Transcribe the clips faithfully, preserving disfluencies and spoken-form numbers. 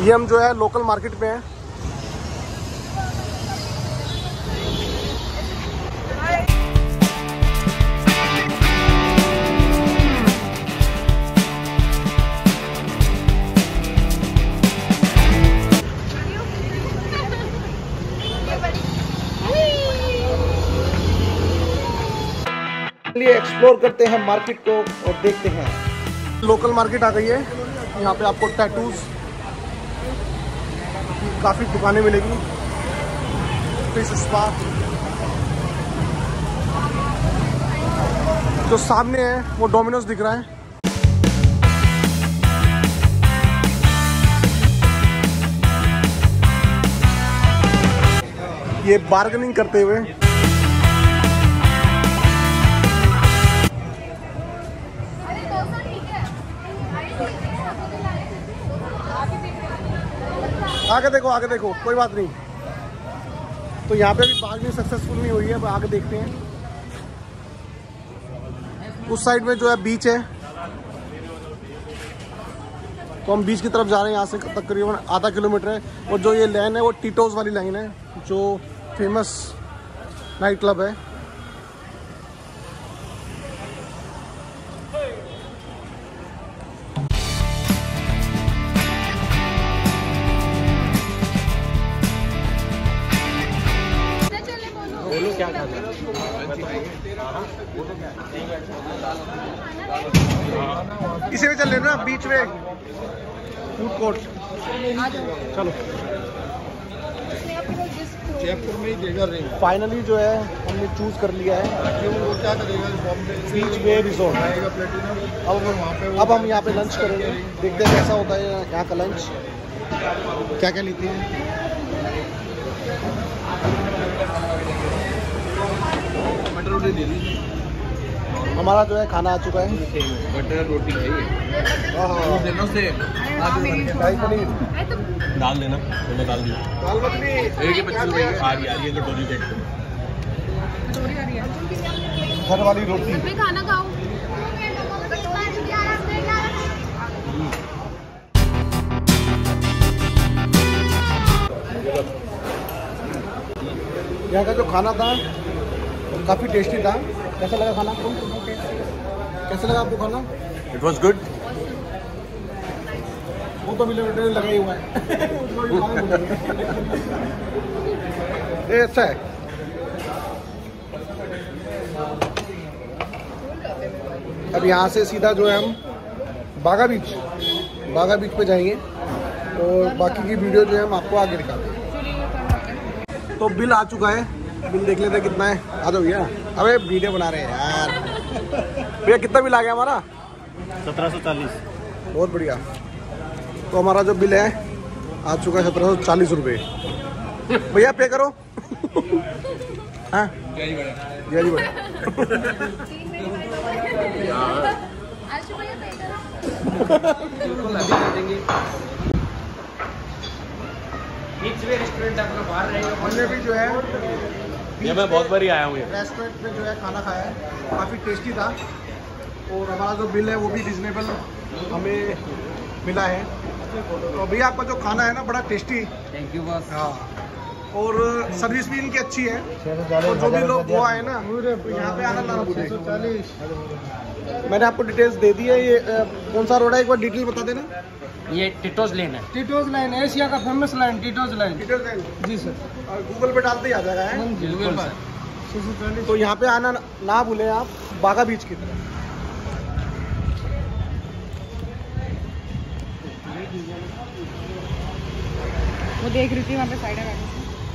ये हम जो है लोकल मार्केट में हैं। एक्सप्लोर करते हैं मार्केट को और देखते हैं। लोकल मार्केट आ गई है। यहाँ पे आपको टैटूज काफी दुकानें मिलेगी। फिश स्पा जो सामने है वो डोमिनोज दिख रहा है। ये बार्गेनिंग करते हुए आगे देखो, आगे देखो, कोई बात नहीं। तो यहाँ पे भी बार्गेनिंग सक्सेसफुल नहीं हुई है। अब आगे देखते हैं। उस साइड में जो है बीच है, तो हम बीच की तरफ जा रहे हैं। यहाँ से तकरीबन आधा किलोमीटर है। और जो ये लाइन है वो टीटोज वाली लाइन है, जो फेमस नाइट क्लब है। क्या इसे भी चल लेना बीच में फूड कोर्ट। चलो जयपुर में ही देगा रिंग। फाइनली जो है हमने चूज कर लिया है क्या करेगा बीच वे रिजॉर्ट। अब वहाँ पे अब हम यहाँ पे लंच करेंगे। देखते हैं कैसा होता है यहाँ का लंच, क्या क्या लेते हैं। रोटी दे दीजिए। हमारा जो है खाना आ चुका है। बटर रोटी है देना से शाही पनीर दाल देना। मैंने दाल दिया। दाल मखनी एक ही पच्चीस रुपए की आ रही आ रही है कटोरी देख कटोरी आ रही है। घर वाली रोटी। मैं खाना खाऊं। यहाँ का जो खाना था काफ़ी टेस्टी था। कैसा लगा खाना आपको? कैसा लगा आपको खाना? It was good. वो तो मिले लगा ही हुआ है। ये अच्छा है। अब यहाँ से सीधा जो है हम बागा बीच बागा बीच पे जाएंगे और बाकी की वीडियो जो है हम आपको आगे दिखाते हैं। तो बिल आ चुका है। बिल देख लेते कितना है। आ जाओ भैया। अबे वीडियो बना रहे हैं यार। भैया कितना बिल आ गया हमारा? सत्रह सौ चालीस। बहुत बढ़िया। तो हमारा जो बिल है आ चुका है सत्रह सौ चालीस रुपये। भैया पे करो। हाँ जी जी बढ़िया। रेस्टोरेंट अपना बाहर रहेगा। हमने भी जो है ये मैं बहुत बार आया हूँ। रेस्टोरेंट में जो है खाना खाया है, काफ़ी टेस्टी था। और हमारा जो बिल है वो भी रिजनेबल हमें मिला है। तो भैया आपका जो खाना है ना बड़ा टेस्टी। Thank you boss. हाँ, और सर्विस भी इनकी अच्छी है। और जो भी लोग वो आए ना यहाँ पे आना ना भूलें। मैंने आपको डिटेल्स दे दी है। ये कौन सा रोड है एक बार डिटेल बता देना। ये टिटोज लेन है। टिटोज लाइन एशिया का famous line Tito's line. Details line जी सर। और गूगल पे डालते ही आ जाएगा है। बिल्कुल सर। तो यहाँ पे आना ना भूलें आप, बागा बीच की तरफ। वो देख रही थी वहाँ पे साइड में।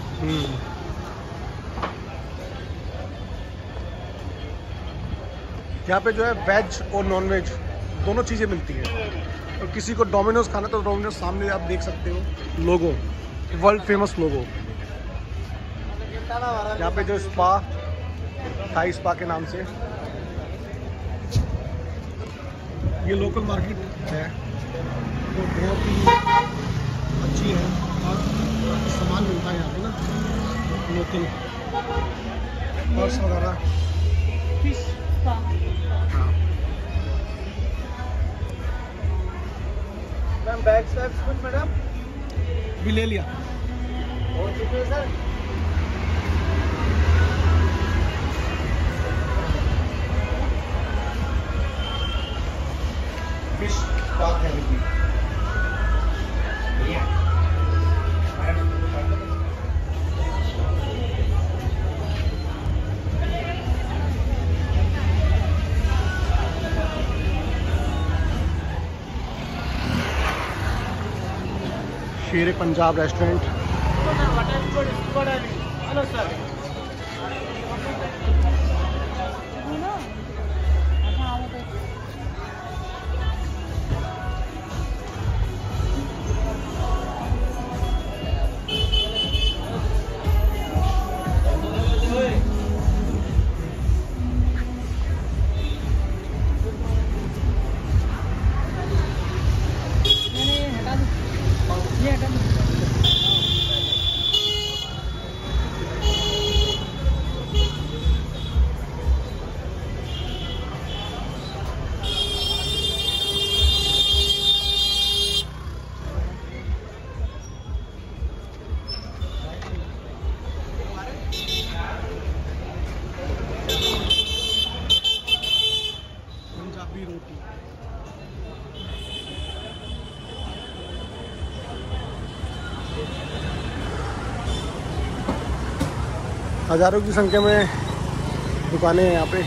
यहाँ पे जो है वेज और नॉन वेज दोनों चीज़ें मिलती हैं। और किसी को डोमिनोज खाना तो डोमिनोज सामने आप देख सकते हो लोगो, वर्ल्ड फेमस लोगो। यहाँ पे जो स्पा थाई स्पा के नाम से ये लोकल मार्केट है, तो बहुत ही अच्छी है। और सामान मिलता है यहाँ पे ना लोकल पर्स वगैरह। मैम बैग स्टैप्स कुछ मैडम अभी ले लिया। और कितने सर? फिश पाक है अभी। Sher Punjab restaurant. Hello sir. Punjabi रोटी। हजारों की संख्या में दुकानें हैं यहाँ पे।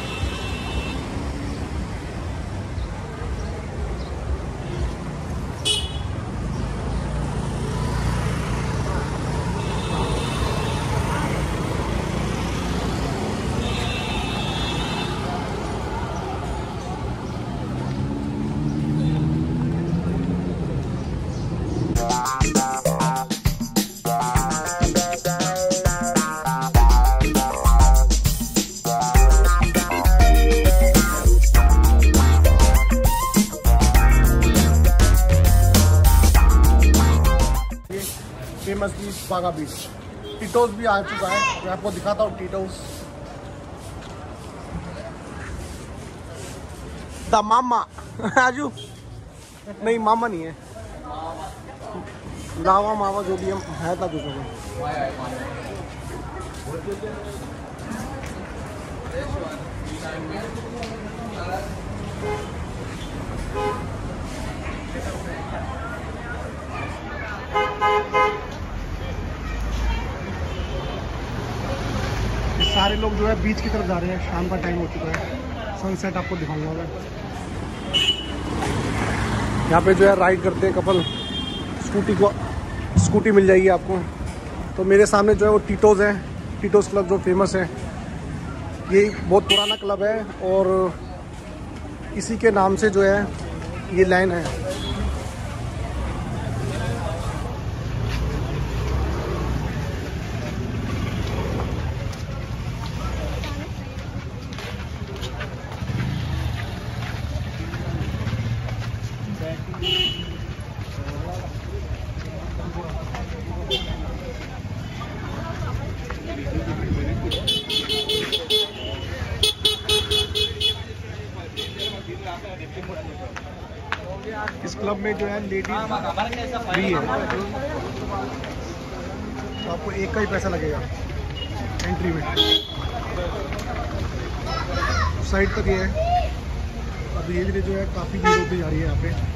फेमस बीच बागा बीच। टीटोस भी आ चुका है, मैं आपको दिखाता हूँ टीटोस। द मामा आजू नहीं, मामा नहीं है, लावा मामा जो भी है था कुछ में। सारे लोग जो है बीच की तरफ जा रहे हैं, शाम का टाइम हो चुका है। सनसेट आपको दिखाऊंगा मैं। यहाँ पे जो है राइड करते हैं कपल, स्कूटी को स्कूटी मिल जाएगी आपको। तो मेरे सामने जो है वो टीटोस है, टीटोस क्लब जो फेमस है। ये बहुत पुराना क्लब है और इसी के नाम से जो है ये लाइन है। इस क्लब में जो है लेडीज फ्री है, तो आपको एक का ही पैसा लगेगा एंट्री में। साइड तक ये है। अब धीरे धीरे जो है काफ़ी भीड़ होती जा रही है यहाँ पे।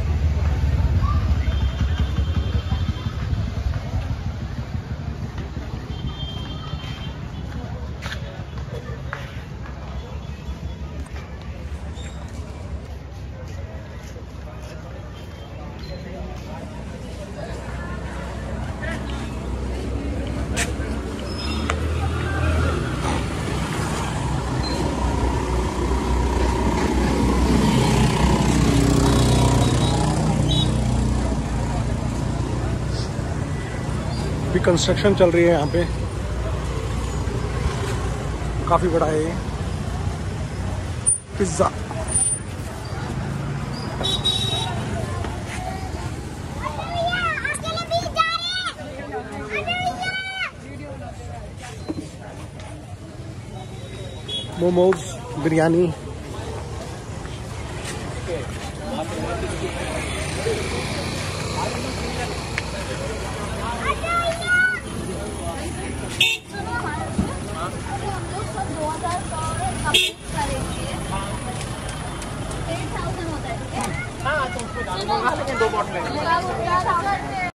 अभी कंस्ट्रक्शन चल रही है यहाँ पे, काफ़ी बड़ा है ये। पिज्ज़ा मोमोज, बिरयानी। दो बॉटलें